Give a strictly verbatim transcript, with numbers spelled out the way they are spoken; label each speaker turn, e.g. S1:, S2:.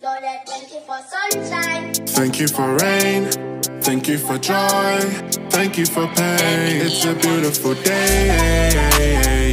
S1: Thank you for sunshine.
S2: Thank you for rain. Thank you for joy. Thank you for pain. It's a beautiful day.